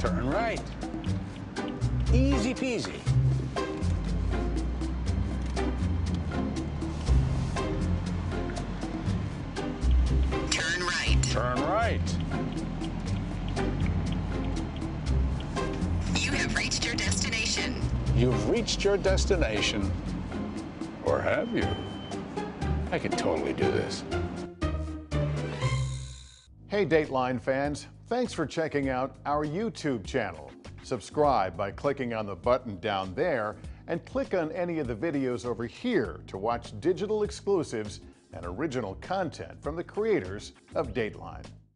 Turn right. Easy peasy. Turn right. Turn right. You have reached your destination. You've reached your destination. Or have you? I could totally do this. Hey Dateline fans, thanks for checking out our YouTube channel. Subscribe by clicking on the button down there and click on any of the videos over here to watch digital exclusives and original content from the creators of Dateline.